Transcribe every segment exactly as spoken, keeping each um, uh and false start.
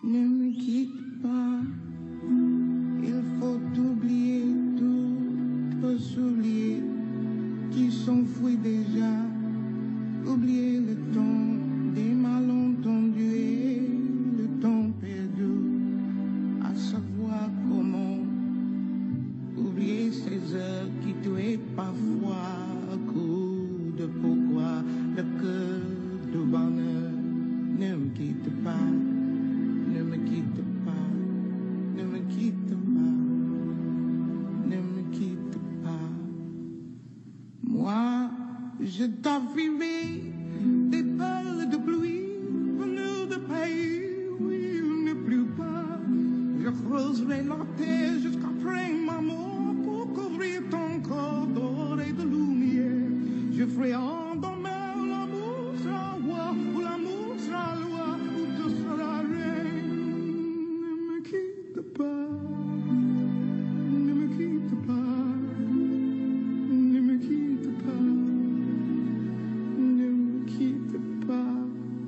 Ne me quitte pas, il faut oublier tous vos souliers qui s'enfuient déjà. Oublier le temps des malentendus et le temps perdu, à savoir comment oublier ces heures qui tuaient parfois à coup de pourquoi le cœur du bonheur. Ne me quitte pas, ne me quitte pas, ne me quitte pas, ne me quitte pas. Moi, je t'affichais des perles de pluie venues de pays où il ne pleut pas. Je creuserai la terre jusqu'après ma mort pour couvrir ton corps d'or et de lumière. Je ferai en demain l'amour sera roi, ou l'amour sera loi, ou tu seras reine. Ne me quitte pas, ne me quitte pas, ne me quitte pas. Ne me quitte pas.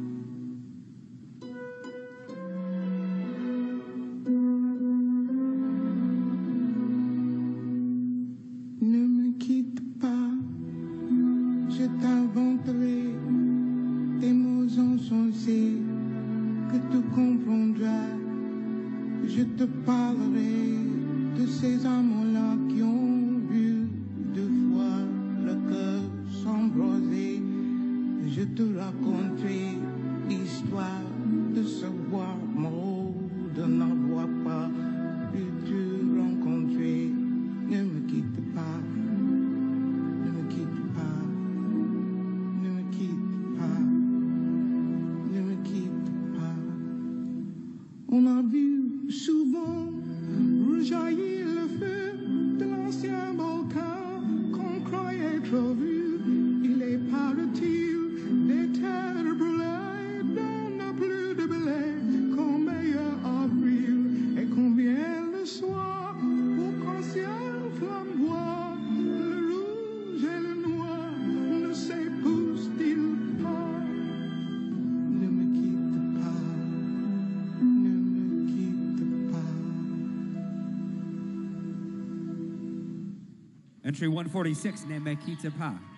Ne me quitte pas. Je t'inventerai des mots insensés que tu comprendras. Je te parlerai de ces amants-là qui ont vu deux fois le cœur s'embraser. Je te raconterai l'histoire de ce bois mort, de n'avoir pas pu te rencontrer. Ne me quitte pas, ne me quitte pas, ne me quitte pas, ne me quitte pas. On a vu souvent rejaillir le feu de l'ancien volcan qu'on croyait trop vu. Il est parti. Les terres brûlées donnent plus de blé qu'en meilleur avril. Et combien le soir, au ciel flamboie, le rouge et le noir ne s'épousent-ils pas? Ne me quitte pas, ne me quitte pas. Entry one forty-six, Ne me quitte pas.